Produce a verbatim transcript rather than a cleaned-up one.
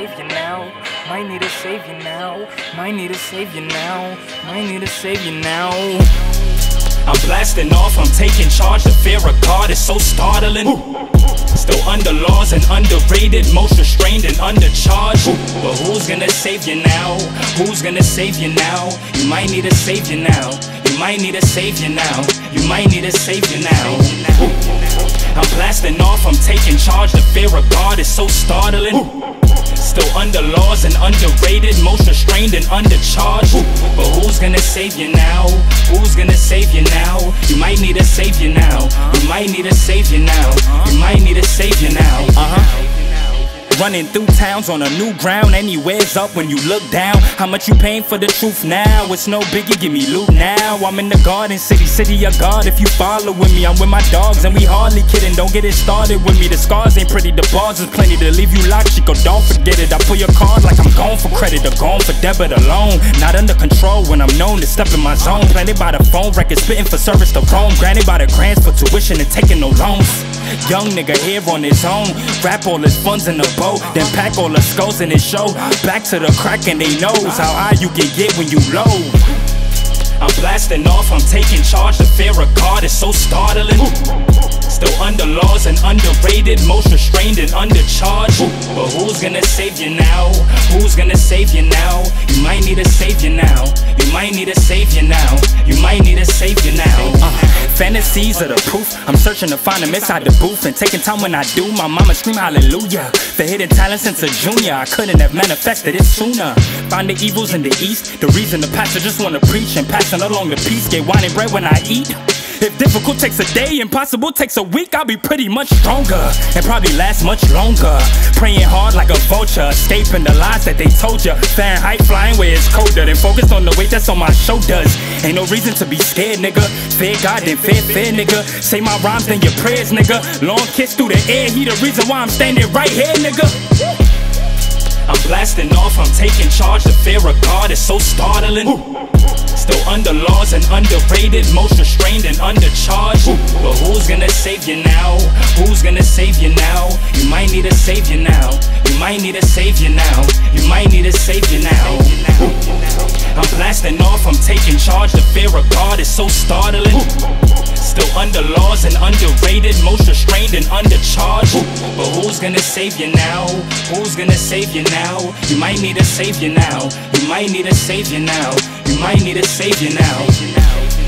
savior now. Might need a savior now. Might need a savior now. Might need a savior now. I'm blasting off, I'm taking charge. The fear of God is so startling. Still under laws and underrated, most restrained and undercharged. But who's gonna save you now? Who's gonna save you now? You might need a savior now. You might need a savior now. You might need a savior now. I'm blasting off, I'm taking charge. The fear of God is so startling. Still under laws and underrated, most restrained and undercharged. But who's gonna save you now? Who's gonna save you now? You might need a savior now. You might need a savior now. You might need a savior now. Uh-huh. Running through towns on a new ground, anywhere's up when you look down. How much you paying for the truth now? It's no biggie, give me loot now. I'm in the garden city, city of God. If you follow with me, I'm with my dogs and we hardly kidding. Don't get it started with me, the scars ain't pretty, the bars is plenty to leave you locked. Chico, don't forget it. I pull your card like I'm gone for credit or gone for debit alone. Not under control when I'm known to step in my zone. Planted by the phone, record spitting for service to Rome. Granted by the grants for tuition and taking no loans. Young nigga here on his own, wrap all his funds in a bow, then pack all the skulls in his show. Back to the crack and they knows how high you can get when you low. I'm blasting off, I'm taking charge. The fear of God is so startling. Still under laws and underrated, most restrained and undercharged. But who's gonna save you now? Who's gonna save you now? You might need a savior now. You might need a savior now. You might need a savior now. uh, Fantasies are the proof. I'm searching to find them inside the booth, and taking time when I do. My mama scream hallelujah. The hidden talent since a junior, I couldn't have manifested it sooner. Find the evils in the east, the reason the pastor just wanna preach, and passing along the peace. Get wine and bread when I eat. If difficult takes a day, impossible takes a week, I'll be pretty much stronger and probably last much longer. Praying hard like a vulture, escaping the lies that they told ya. Fahrenheit flying where it's colder, then focused on the weight that's on my shoulders. Ain't no reason to be scared, nigga. Fear God, then fear, fear, nigga. Say my rhymes, then your prayers, nigga. Long kiss through the air, he the reason why I'm standing right here, nigga. I'm blasting off, I'm taking charge. The fear of God is so startling. Still under laws and underrated, most restrained and undercharged. But who's gonna save you now? Who's gonna save you now? You might need a savior now. You might need a savior now. You might need a savior now. I'm blasting off, I'm taking charge. The fear of God is so startling. Still under laws and underrated, most restrained and undercharged. But who's gonna save you now? Who's gonna save you now? You might need a savior now. You might need a savior now. You might need a savior now.